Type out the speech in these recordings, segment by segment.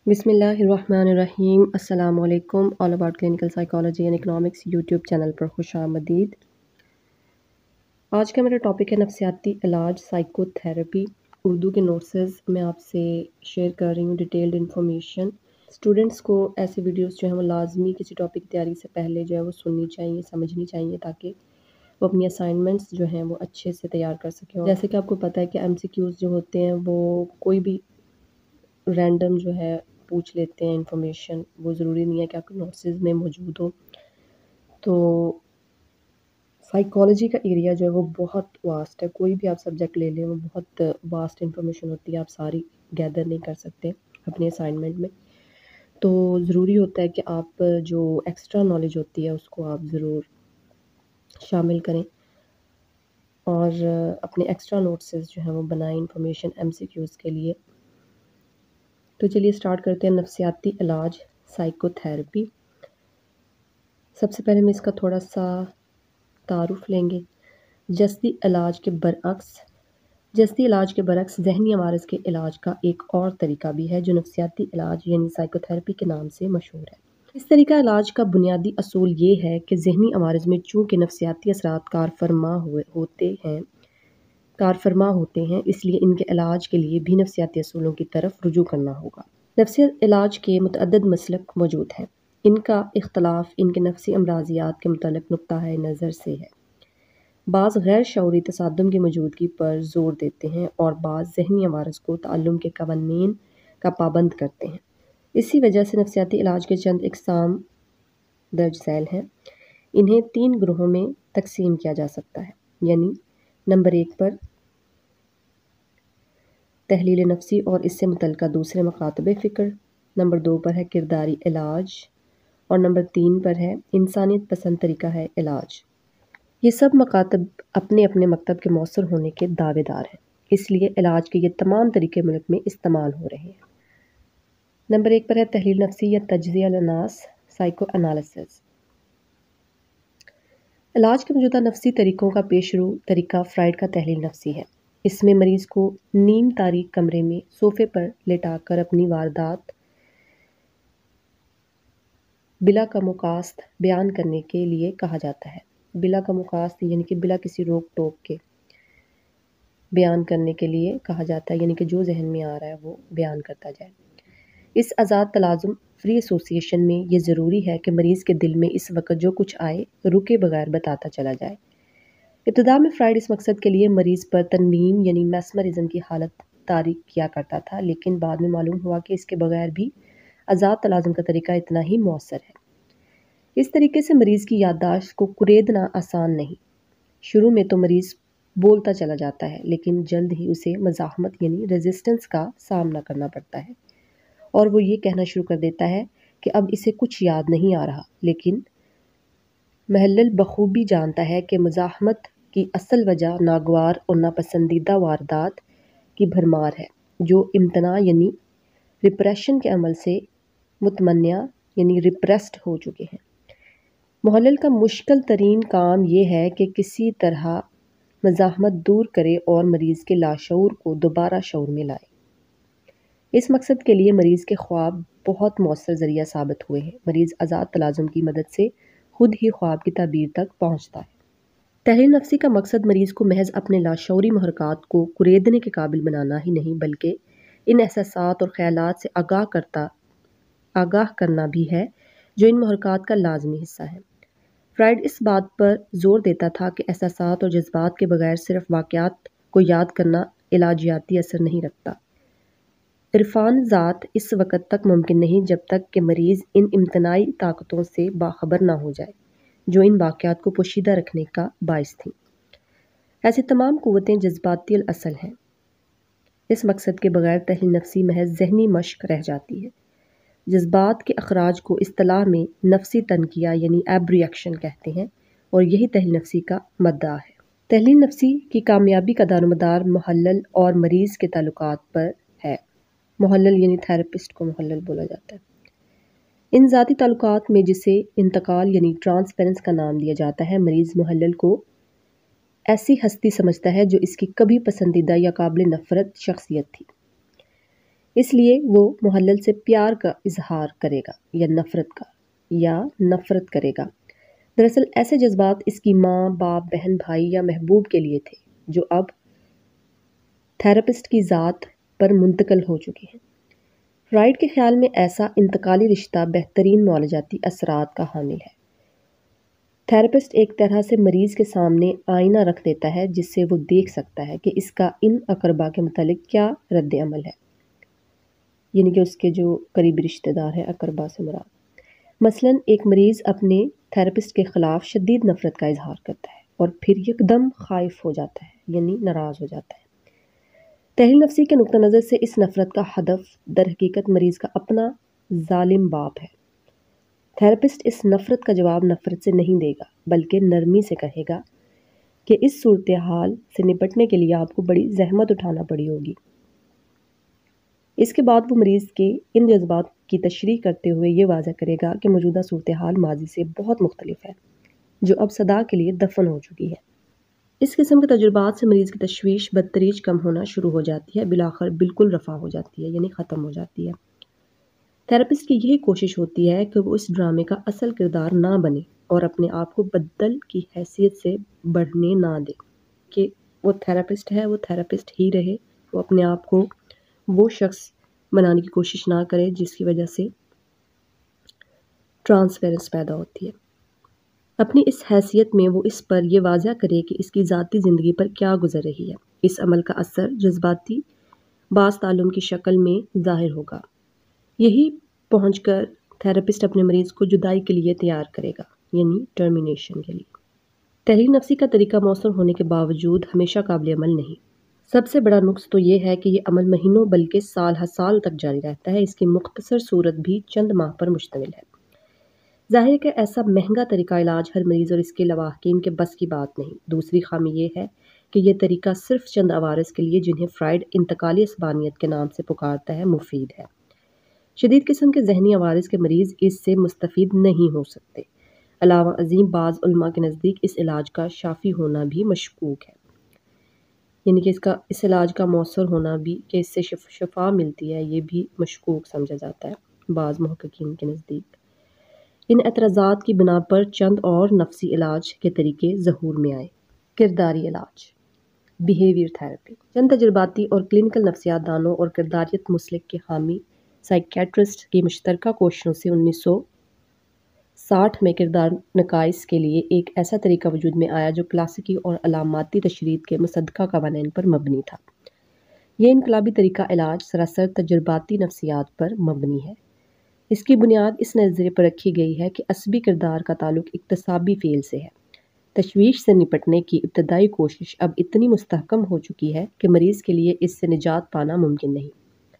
बिस्मिल्लाहिर्रहमानिर्रहीम। अस्सलाम वालेकुम। All about clinical psychology and economics YouTube channel पर खुश आमदीद। आज का मेरा टॉपिक है नफ्सियाती इलाज, साइकोथेरेपी। उर्दू के नोट्स मैं आपसे शेयर कर रही हूँ, डिटेल्ड इन्फॉर्मेशन। स्टूडेंट्स को ऐसे वीडियोस जो है वो लाजमी किसी टॉपिक की तैयारी से पहले जो है वो सुननी चाहिए, समझनी चाहिए, ताकि वो अपनी असाइनमेंट्स जो हैं वो अच्छे से तैयार कर सकें। जैसे कि आपको पता है कि MCQs जो होते हैं वो कोई भी रैंडम जो है पूछ लेते हैं इन्फॉर्मेशन, वो ज़रूरी नहीं है कि आपके नोट्स में मौजूद हो। तो साइकोलॉजी का एरिया जो है वो बहुत वास्ट है, कोई भी आप सब्जेक्ट ले लें वो बहुत वास्ट इन्फॉर्मेशन होती है, आप सारी गैदर नहीं कर सकते अपने असाइनमेंट में। तो ज़रूरी होता है कि आप जो एक्स्ट्रा नॉलेज होती है उसको आप ज़रूर शामिल करें और अपने एक्स्ट्रा नोट्स जो हैं वो बनाएं इन्फॉर्मेशन MCQs के लिए। तो चलिए स्टार्ट करते हैं। नफ्सियाती इलाज, साइकोथेरेपी। सबसे पहले हम इसका थोड़ा सा तारुफ लेंगे। जस्ती इलाज के बरअक्स ज़हनी अमारज़ के इलाज का एक और तरीका भी है जो नफ्सियाती इलाज यानी साइकोथेरेपी के नाम से मशहूर है। इस तरीका इलाज का बुनियादी असूल ये है कि ज़हनी अमारज़ में चूँकि नफ्सियाती असरात कारफरमा होते हैं, इसलिए इनके इलाज के लिए भी नफ्सियाती असूलों की तरफ रुजू करना होगा। नफ्सियाती इलाज के मुतअद्दिद मसलक मौजूद हैं। इनका इख्तलाफ इनके नफ्सी अमराजियात के मुतल्लिक़ नुक्ता नज़र से है। बाज़ गैर शऊरी तसादुम की मौजूदगी पर जोर देते हैं और बाज़ ज़हनी अमारज़ को ताल्लुम के कवानीन का पाबंद करते हैं। इसी वजह से नफ्सियाती इलाज के चंद इकसाम दर्ज झैल हैं। इन्हें 3 ग्रोहों में तकसीम किया जा सकता है, यानी नंबर 1 पर तहलील नफ्सी और इससे मुतल्लिक़ा दूसरे मकातबे फ़िक्र, नंबर 2 पर है किरदारी इलाज और नंबर 3 पर है इंसानियत पसंद तरीका है इलाज। ये सब मकातब अपने अपने मकतब के मौसर होने के दावेदार हैं, इसलिए इलाज के ये तमाम तरीके मुल्क में इस्तेमाल हो रहे हैं। नंबर 1 पर है तहलील नफ्सी या तज्ज़िया अल-नफ्स, साइको एनालिसिस। इलाज के मौजूदा नफ्सी तरीकों का पेशरू तरीका फ्राइड का तहलील नफ्सी है। इसमें मरीज़ को नीम तारीक कमरे में सोफ़े पर लेटाकर अपनी वारदात बिला कमुकास्त बयान करने के लिए कहा जाता है। बिला कमुकास्त यानी कि बिला किसी रोक टोक के बयान करने के लिए कहा जाता है, यानी कि जो जहन में आ रहा है वो बयान करता जाए। इस आज़ाद तलाज़ुम फ्री एसोसिएशन में ये ज़रूरी है कि मरीज़ के दिल में इस वक्त जो कुछ आए रुके बगैर बताता चला जाए। इब्तिदा में फ्राइड इस मकसद के लिए मरीज़ पर तनवीम यानी मैस्मरिज्म की हालत तारीक किया करता था, लेकिन बाद में मालूम हुआ कि इसके बगैर भी आज़ाद तलाज़ुम का तरीका इतना ही मौसर है। इस तरीके से मरीज़ की याददाश्त को कुरेदना आसान नहीं। शुरू में तो मरीज़ बोलता चला जाता है, लेकिन जल्द ही उसे मज़ाहमत यानी रेजिस्टेंस का सामना करना पड़ता है और वो ये कहना शुरू कर देता है कि अब इसे कुछ याद नहीं आ रहा, लेकिन महल्लल बखूबी जानता है कि मज़ाहमत की असल वजह नागवार और नापसंदीदा वारदात की भरमार है, जो इम्तना यानी रिप्रेशन के अमल से मुतमन्या यानी रिप्रेस्ड हो चुके हैं। मुहल्लिल का मुश्किल तरीन काम ये है कि किसी तरह मज़ाहमत दूर करे और मरीज़ के लाशऊर को दोबारा शऊर में लाए। इस मकसद के लिए मरीज़ के ख्वाब बहुत मौसर ज़रिया साबित हुए हैं। मरीज़ आज़ाद तलाज़ुम की मदद से खुद ही ख्वाब की ताबीर तक पहुँचता है। तहलील नफ्सी का मकसद मरीज़ को महज अपने लाशऊरी महरक़ात को कुरेदने के काबिल बनाना ही नहीं, बल्कि इन एहसासात और ख़यालात से आगाह करना भी है जो इन महरक़ात का लाज़मी हिस्सा है। फ्राइड इस बात पर जोर देता था कि एहसासात और जज्बात के बगैर सिर्फ वाक़यात को याद करना इलाजियाती असर नहीं रखता। इरफान ज़ात इस वक़्त तक मुमकिन नहीं जब तक कि मरीज़ इन इम्तनाई ताकतों से बाखबर ना हो जाए जो इन वाक़यात को पोशीदा रखने का बाइस थी। ऐसी तमाम क़ुव्वतें जज्बाती असल हैं। इस मकसद के बगैर तहलील नफ्सी महज ज़हनी मश्क रह जाती है। जज्बात के अखराज को इस्तिलाह में नफ्सी तनकिया यानी एब्रिएक्शन कहते हैं और यही तहलील नफ्सी का मद्दा है। तहलील नफ्सी की कामयाबी का दारोमदार मुहल्लिल और मरीज़ के ताल्लुकात पर है। मुहल्लिल यानी थेरेपिस्ट को मुहल्लिल बोला जाता है। इन ज़ाती ताल्लुकात में जिसे इंतकाल यानी ट्रांसफरेंस का नाम दिया जाता है, मरीज़ मुहल्लिल को ऐसी हस्ती समझता है जो इसकी कभी पसंदीदा या काबिल नफ़रत शख्सियत थी। اس لیے وہ محلل سے پیار کا اظہار کرے گا یا نفرت کرے گا۔ دراصل ایسے جذبات اس کی ماں، باپ، بہن، بھائی یا محبوب کے لیے تھے جو اب تھراپسٹ کی ذات پر منتقل ہو چکے ہیں۔ فرائیڈ کے خیال میں ایسا انتقالی رشتہ بہترین معالجاتی اثرات کا حامل ہے۔ تھراپسٹ ایک طرح سے مریض کے سامنے آئینہ رکھ دیتا ہے جس سے وہ دیکھ سکتا ہے کہ اس کا ان اقربا کے متعلق کیا رد عمل ہے، یعنی کہ اس کے جو قریبی رشتہ دار ہیں، اقربا سے مراد۔ مثلاً ایک مریض اپنے تھراپسٹ کے خلاف شدید نفرت کا اظہار کرتا ہے اور پھر یکدم خائف ہو جاتا ہے، یعنی ناراض ہو جاتا ہے۔ تحلیل نفسی کے نقطہ نظر سے اس نفرت کا ہدف در حقیقت مریض کا اپنا ظالم باپ ہے۔ تھراپسٹ اس نفرت کا جواب نفرت سے نہیں دے گا، بلکہ نرمی سے کہے گا کہ اس صورتحال سے نپٹنے کے لیے آپ کو بڑی زحمت اٹھانا پڑی ہوگی۔ اس کے بعد وہ مریض کے ان جذبات کی تشریح کرتے ہوئے یہ واضح کرے گا کہ موجودہ صورتحال ماضی سے بہت مختلف ہے، جو اب صدا کے لیے دفن ہو چکی ہے۔ اس قسم کے تجربات سے مریض کی تشویش بدتریج کم ہونا شروع ہو جاتی ہے، بالآخر بالکل رفع ہو جاتی ہے، یعنی ختم ہو جاتی ہے۔ تھراپسٹ کی یہی کوشش ہوتی ہے کہ وہ اس ڈرامے کا اصل کردار نہ بنے اور اپنے آپ کو بدل کی حیثیت سے بڑھنے نہ دے، کہ وہ تھراپسٹ ہے، وہ تھراپسٹ ہی رہے، وہ اپنے آپ کو وہ شخص بنانے کی کوشش نہ کرے جس کی وجہ سے ٹرانسفیرنس پیدا ہوتی ہے۔ اپنی اس حیثیت میں وہ اس پر یہ واضح کرے کہ اس کی ذاتی زندگی پر کیا گزر رہی ہے۔ اس عمل کا اثر جذباتی باز تعلم کی شکل میں ظاہر ہوگا۔ یہی پہنچ کر تھراپسٹ اپنے مریض کو جدائی کے لیے تیار کرے گا، یعنی ٹرمینیشن کے لیے۔ تحلیل نفسی کا طریقہ مؤثر ہونے کے باوجود ہمیشہ قابل عمل نہیں۔ سب سے بڑا نقص تو یہ ہے کہ یہ عمل مہینوں بلکہ سال ہر سال تک جاری رہتا ہے۔ اس کی مختصر صورت بھی چند ماہ پر مشتمل ہے۔ ظاہر ہے کہ ایسا مہنگا طریقہ علاج ہر مریض اور اس کے لواحقین کے بس کی بات نہیں۔ دوسری خامی یہ ہے کہ یہ طریقہ صرف چند عوارض کے لیے، جنہیں فرائیڈ انتقالی عصبانیت کے نام سے پکارتا ہے، مفید ہے۔ شدید قسم کے ذہنی عوارض کے مریض اس سے مستفید نہیں ہو سکتے۔ علاوہ ازیں بعض علماء کے نزدیک اس علاج کا شافی ہونا بھی مشکوک ہے، یعنی کہ اس علاج کا مؤثر ہونا بھی، کہ اس سے شفا ملتی ہے، یہ بھی مشکوک سمجھا جاتا ہے بعض محققین کے نزدیک۔ ان اعتراضات کی بنا پر چند اور نفسی علاج کے طریقے ظہور میں آئے۔ کرداری علاج، بیہیویئر تھراپی۔ چند تجرباتی اور کلینکل نفسیات دانوں اور کرداریت مسلک کے حامی سائیکیٹرسٹ کی مشترکہ کوششوں سے 1960 میں کردار نقائص کے لیے ایک ایسا طریقہ وجود میں آیا جو کلاسیکی اور علاماتی تشرید کے مصدقہ قوانین پر مبنی تھا۔ یہ انقلابی طریقہ علاج سراسر تجرباتی نفسیات پر مبنی ہے۔ اس کی بنیاد اس نظریے پر رکھی گئی ہے کہ عصبی کردار کا تعلق اکتسابی فعل سے ہے۔ تشویش سے نپٹنے کی ابتدائی کوشش اب اتنی مستحکم ہو چکی ہے کہ مریض کے لیے اس سے نجات پانا ممکن نہیں۔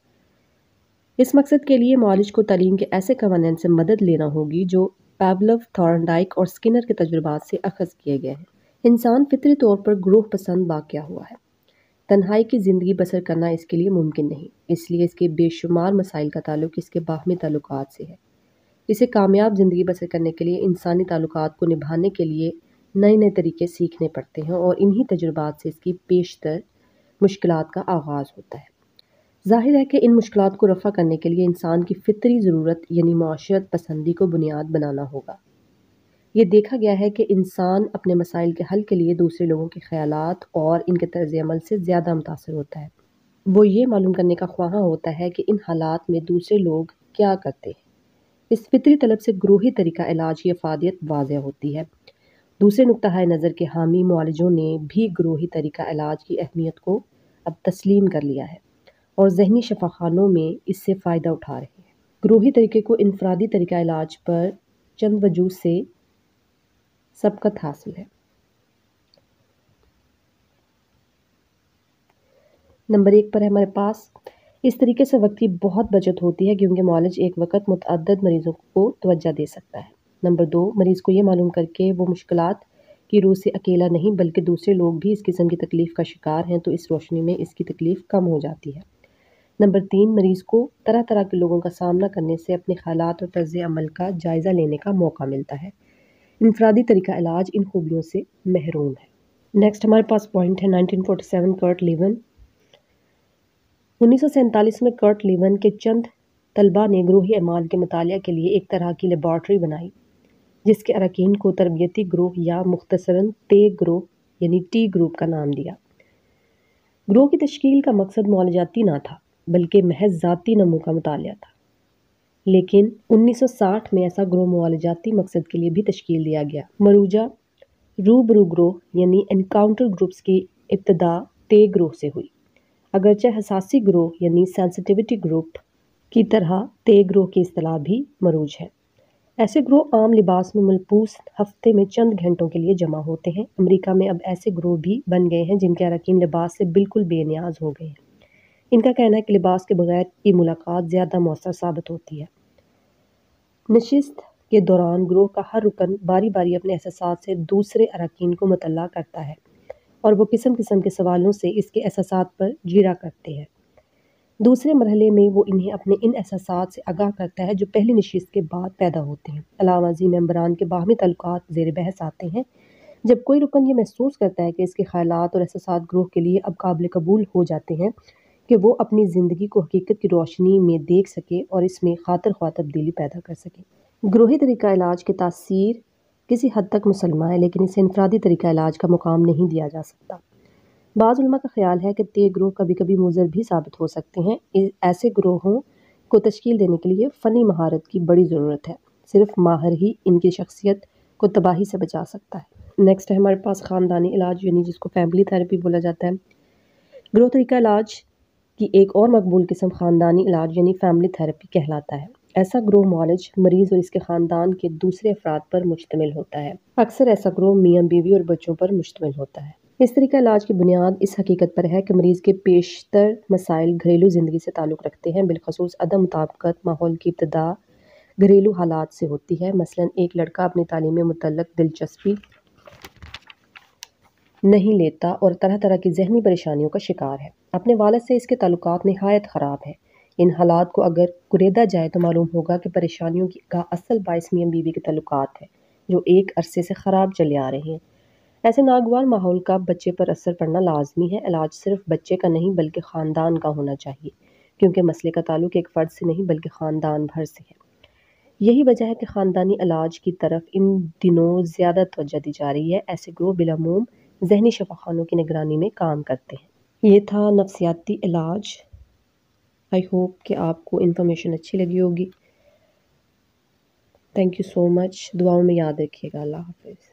اس مقصد کے لیے معالج کو تعلیم کے ایسے قوانین سے مدد لینا ہوگی جو پاولو، تھورنڈائک اور سکنر کے تجربات سے اخذ کیے گئے ہیں۔ انسان فطری طور پر گروہ پسند واقع ہوا ہے۔ تنہائی کی زندگی بسر کرنا اس کے لیے ممکن نہیں، اس لیے اس کے بے شمار مسائل کا تعلق اس کے باہمی تعلقات سے ہے۔ اسے کامیاب زندگی بسر کرنے کے لیے انسانی تعلقات کو نبھانے کے لیے نئے نئے طریقے سیکھنے پڑتے ہیں، اور انہی تجربات سے اس کی بیشتر مشکلات کا آغاز ہوتا ہے۔ ظاہر ہے کہ ان مشکلات کو رفع کرنے کے لیے انسان کی فطری ضرورت یعنی معاشرت پسندی کو بنیاد بنانا ہوگا۔ یہ دیکھا گیا ہے کہ انسان اپنے مسائل کے حل کے لیے دوسرے لوگوں کے خیالات اور ان کے طرز عمل سے زیادہ متاثر ہوتا ہے۔ وہ یہ معلوم کرنے کا خواہاں ہوتا ہے کہ ان حالات میں دوسرے لوگ کیا کرتے ہیں۔ اس فطری طلب سے گروہی طریقہ علاج کی افادیت واضح ہوتی ہے۔ دوسرے نقطۂ نظر کے حامی معالجوں نے بھی گروہی طریقہ علاج کی اہمیت کو اب تسلیم کر لیا ہے اور ذہنی شفاخانوں میں اس سے فائدہ اٹھا رہے ہیں۔ گروہی طریقے کو انفرادی طریقہ علاج پر چند وجوہ سے سبقت حاصل ہے۔ نمبر 1 پر ہے ہمارے پاس، اس طریقے سے وقت کی بہت بچت ہوتی ہے کیونکہ معالج ایک وقت متعدد مریضوں کو توجہ دے سکتا ہے۔ نمبر 2، مریض کو یہ معلوم کر کے وہ مشکلات کی روح سے اکیلا نہیں بلکہ دوسرے لوگ بھی اس قسم کی تکلیف کا شکار ہیں، تو اس روشنی میں اس کی تکلیف کم ہو جاتی ہے۔ نمبر 3، مریض کو طرح طرح کے لوگوں کا سامنا کرنے سے اپنے خیالات اور طرز عمل کا جائزہ لینے کا موقع ملتا ہے۔ انفرادی طریقہ علاج ان خوبیوں سے محروم ہے۔ نیکسٹ ہمارے پاس پوائنٹ ہے 1947 کرٹ لیون 1947 میں کرٹ لیون کے چند طلبہ نے گروہی اعمال کے مطالعہ کے لیے ایک طرح کی لیبارٹری بنائی جس کے اراکین کو تربیتی گروہ یا مختصراً تے گروہ یعنی ٹی گروپ کا نام دیا۔ گروہ کی تشکیل کا مقصد معالجاتی نہ تھا بلکہ محض ذاتی نمو کا مطالعہ تھا، لیکن 1960 میں ایسا گروہ معالجاتی مقصد کے لیے بھی تشکیل دیا گیا۔ مروجہ روبرو گروہ یعنی انکاؤنٹر گروپس کی ابتدا تے گروہ سے ہوئی، اگرچہ حساسی گروہ یعنی سینسٹیوٹی گروپ کی طرح تے گروہ کی اصطلاح بھی مروج ہے۔ ایسے گروہ عام لباس میں ملبوس ہفتے میں چند گھنٹوں کے لیے جمع ہوتے ہیں۔ امریکہ میں اب ایسے گروہ بھی بن گئے ہیں جن کے اراکین لباس سے بالکل بے نیاز ہو گئے ہیں۔ ان کا کہنا ہے کہ لباس کے بغیر کی ملاقات زیادہ مؤثر ثابت ہوتی ہے۔ نشست کے دوران گروہ کا ہر رکن باری باری اپنے احساسات سے دوسرے اراکین کو مطلع کرتا ہے اور وہ قسم قسم کے سوالوں سے اس کے احساسات پر جیرا کرتے ہیں۔ دوسرے مرحلے میں وہ انہیں اپنے ان احساسات سے آگاہ کرتا ہے جو پہلی نشست کے بعد پیدا ہوتے ہیں۔ علاوہ ازیں ممبران کے باہمی تعلقات زیر بحث آتے ہیں۔ جب کوئی رکن یہ محسوس کرتا ہے کہ اس کے خیالات اور احساسات گروہ کے لیے اب قابل قبول ہو جاتے ہیں کہ وہ اپنی زندگی کو حقیقت کی روشنی میں دیکھ سکے اور اس میں خاطر خواہ تبدیلی پیدا کر سکے۔ گروہی طریقہ علاج کی تاثیر کسی حد تک مسلمہ ہے، لیکن اسے انفرادی طریقہ علاج کا مقام نہیں دیا جا سکتا۔ بعض علماء کا خیال ہے کہ تے گروہ کبھی کبھی مضر بھی ثابت ہو سکتے ہیں۔ ایسے گروہوں کو تشکیل دینے کے لیے فنی مہارت کی بڑی ضرورت ہے۔ صرف ماہر ہی ان کی شخصیت کو تباہی سے بچا سکتا ہے۔ نیکسٹ ہے ہمارے پاس خاندانی علاج یعنی جس کو فیملی تھراپی بولا جاتا ہے۔ گروہ طریقہ علاج کی ایک اور مقبول قسم خاندانی علاج یعنی فیملی تھراپی کہلاتا ہے۔ ایسا گروہ معالج، مریض اور اس کے خاندان کے دوسرے افراد پر مشتمل ہوتا ہے۔ اکثر ایسا گروہ میاں بیوی اور بچوں پر مشتمل ہوتا ہے۔ اس طریقہ علاج کی بنیاد اس حقیقت پر ہے کہ مریض کے بیشتر مسائل گھریلو زندگی سے تعلق رکھتے ہیں، بالخصوص عدم مطابقت ماحول کی ابتدا گھریلو حالات سے ہوتی ہے۔ مثلاً ایک لڑکا اپنی تعلیم میں متعلق دلچسپی نہیں لیتا اور طرح طرح کی ذہنی پریشانیوں کا شکار ہے۔ اپنے والد سے اس کے تعلقات نہایت خراب ہیں۔ ان حالات کو اگر کریدا جائے تو معلوم ہوگا کہ پریشانیوں کا اصل باعث میاں بیوی کے تعلقات ہیں جو ایک عرصے سے خراب چلے آ رہے ہیں۔ ایسے ناگوار ماحول کا بچے پر اثر پڑنا لازمی ہے۔ علاج صرف بچے کا نہیں بلکہ خاندان کا ہونا چاہیے، کیونکہ مسئلے کا تعلق ایک فرد سے نہیں بلکہ خاندان بھر سے ہے۔ یہی وجہ ہے کہ خاندانی علاج کی طرف ان دنوں زیادہ توجہ دی جا رہی ہے۔ ایسے گروہ بالعموم ذہنی شفاخانوں کی نگرانی میں کام کرتے ہیں۔ یہ تھا نفسیاتی علاج۔ آئی ہوپ کہ آپ کو انفارمیشن اچھی لگی ہوگی۔ Thank you so much. دعاؤں میں یاد رکھیے گا۔ اللہ حافظ۔